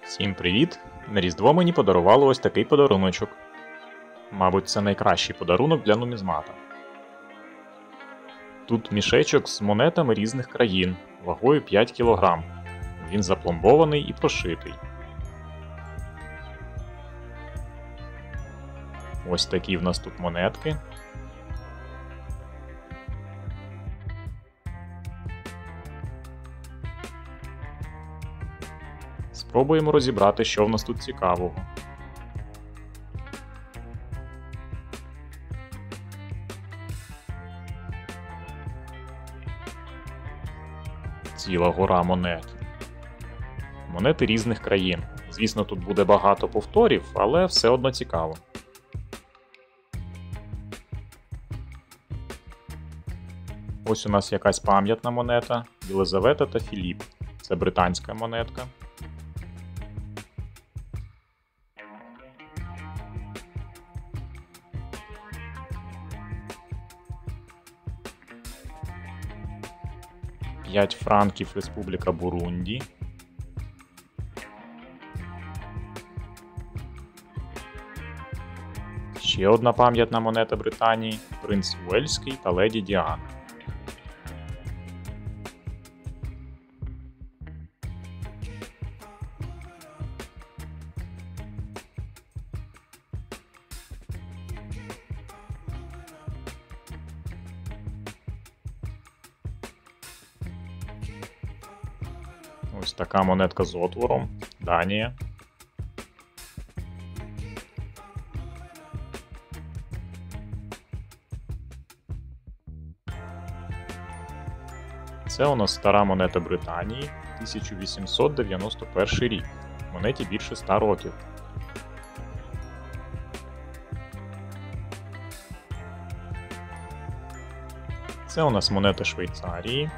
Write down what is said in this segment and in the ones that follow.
Всім привіт! На Різдво мені подарували ось такий подаруночок. Мабуть, це найкращий подарунок для нумізмата. Тут мішечок з монетами різних країн, вагою 5 кг. Він запломбований і прошитий. Ось такі в нас тут монетки. Спробуємо розібрати, що в нас тут цікавого. Ціла гора монет. Монети різних країн. Звісно, тут буде багато повторів, але все одно цікаво. Ось у нас якась пам'ятна монета Єлизавета та Філіп. Це британська монетка. П'ять франків Республіка Бурунді. Ще одна пам'ятна монета Британії Принц Уельський та Леді Діана. Ось така монетка з отвором. Данія. Це у нас стара монета Британії, 1891 рік. Монеті більше 100 років. Це у нас монета Швейцарії.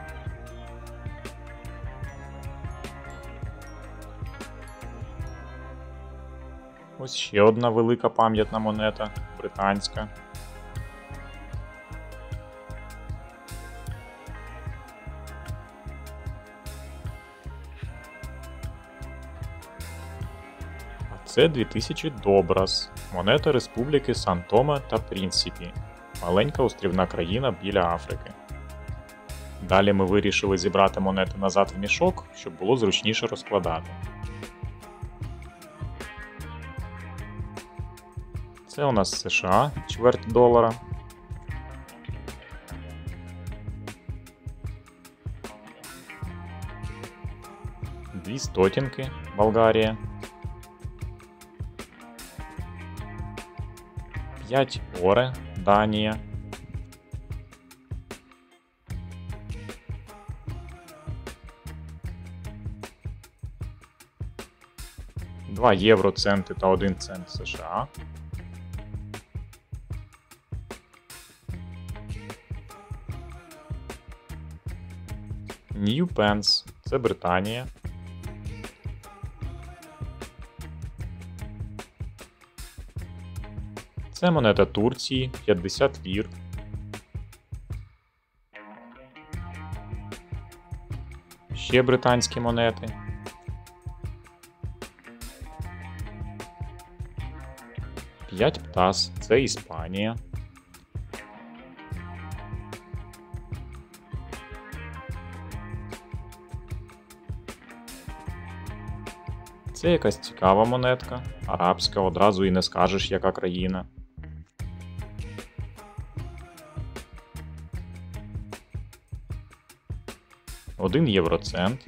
Ось ще одна велика пам'ятна монета, британська. А це 2000 Добрас, монета Республіки Сан-Томе та Принсіпі, маленька острівна країна біля Африки. Далі ми вирішили зібрати монети назад в мішок, щоб було зручніше розкладати. Це у нас США, чверть долара. Дві стотінки, Болгарія. 5 оре, Данія. Два євроценти та 1 цент США. New Pence – це Британія. Це монета Турції, 50 лір. Ще британські монети. П'ять птас – це Іспанія. Це якась цікава монетка, арабська, одразу і не скажеш, яка країна. Один євроцент.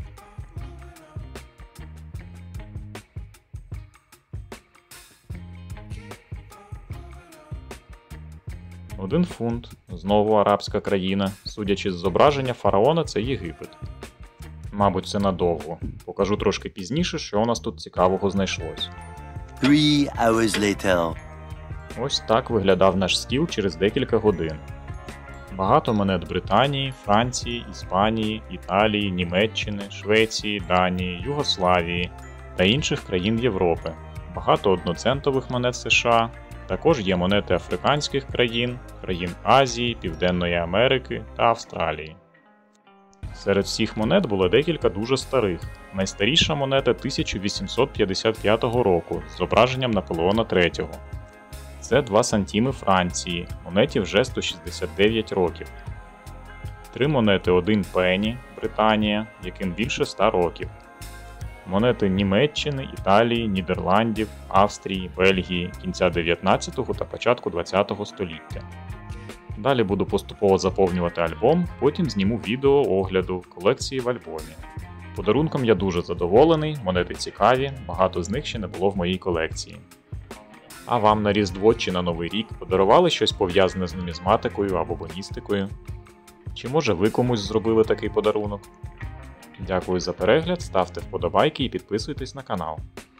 Один фунт, знову арабська країна. Судячи з зображення фараона, це Єгипет. Мабуть, це надовго. Покажу трошки пізніше, що у нас тут цікавого знайшлось. 3 hours later. Ось так виглядав наш стіл через декілька годин. Багато монет Британії, Франції, Іспанії, Італії, Німеччини, Швеції, Данії, Югославії та інших країн Європи. Багато одноцентових монет США. Також є монети африканських країн, країн Азії, Південної Америки та Австралії. Серед всіх монет було декілька дуже старих. Найстаріша монета 1855 року з зображенням Наполеона III. Це 2 сантіми Франції, монеті вже 169 років. 3 монети 1 пенні, Британія, яким більше 100 років. Монети Німеччини, Італії, Нідерландів, Австрії, Бельгії кінця 19 та початку 20 століття. Далі буду поступово заповнювати альбом, потім зніму відео огляду колекції в альбомі. Подарунком я дуже задоволений, монети цікаві, багато з них ще не було в моїй колекції. А вам на Різдво чи на Новий рік подарували щось пов'язане з нумізматикою або боністикою? Чи може ви комусь зробили такий подарунок? Дякую за перегляд, ставте вподобайки і підписуйтесь на канал.